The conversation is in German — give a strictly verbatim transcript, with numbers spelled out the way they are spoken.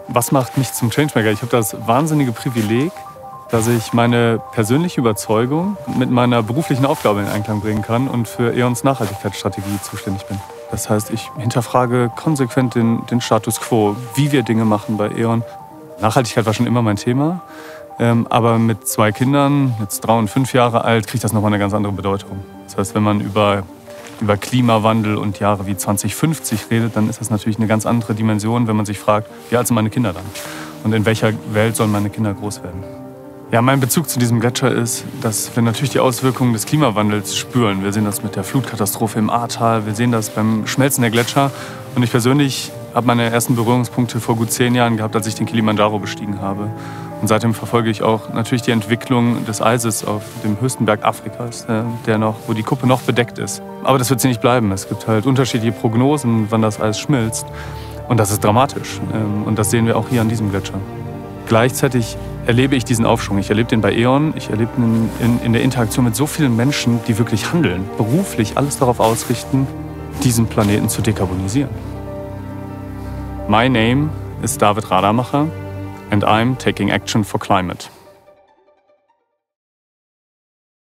Was macht mich zum Changemaker? Ich habe das wahnsinnige Privileg, dass ich meine persönliche Überzeugung mit meiner beruflichen Aufgabe in Einklang bringen kann und für E.ONs Nachhaltigkeitsstrategie zuständig bin. Das heißt, ich hinterfrage konsequent den, den Status quo, wie wir Dinge machen bei E.ON. Nachhaltigkeit war schon immer mein Thema, ähm, aber mit zwei Kindern, jetzt drei und fünf Jahre alt, kriegt das nochmal eine ganz andere Bedeutung. Das heißt, wenn man über, über Klimawandel und Jahre wie zwanzig fünfzig redet, dann ist das natürlich eine ganz andere Dimension, wenn man sich fragt, wie alt sind meine Kinder dann? Und in welcher Welt sollen meine Kinder groß werden? Ja, mein Bezug zu diesem Gletscher ist, dass wir natürlich die Auswirkungen des Klimawandels spüren. Wir sehen das mit der Flutkatastrophe im Ahrtal, wir sehen das beim Schmelzen der Gletscher. Und ich persönlich habe meine ersten Berührungspunkte vor gut zehn Jahren gehabt, als ich den Kilimandscharo bestiegen habe. Und seitdem verfolge ich auch natürlich die Entwicklung des Eises auf dem höchsten Berg Afrikas, der noch, wo die Kuppe noch bedeckt ist. Aber das wird sie nicht bleiben. Es gibt halt unterschiedliche Prognosen, wann das Eis schmilzt. Und das ist dramatisch. Und das sehen wir auch hier an diesem Gletscher. Gleichzeitig erlebe ich diesen Aufschwung. Ich erlebe den bei E.ON, ich erlebe ihn in, in der Interaktion mit so vielen Menschen, die wirklich handeln, beruflich alles darauf ausrichten, diesen Planeten zu dekarbonisieren. My name is David Radermacher and I'm taking action for climate.